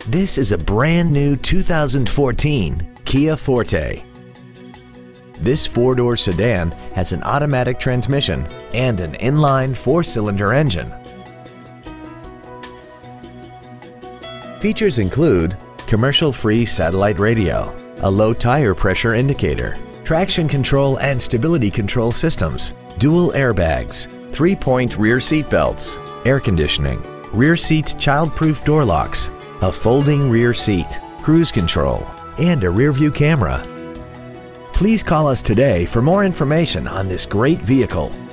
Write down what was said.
This is a brand new 2014 Kia Forte. This four-door sedan has an automatic transmission and an inline four-cylinder engine. Features include commercial-free satellite radio, a low tire pressure indicator, traction control and stability control systems, dual airbags, 3-point rear seat belts, air conditioning, rear seat child-proof door locks, a folding rear seat, cruise control, and a rear-view camera. Please call us today for more information on this great vehicle.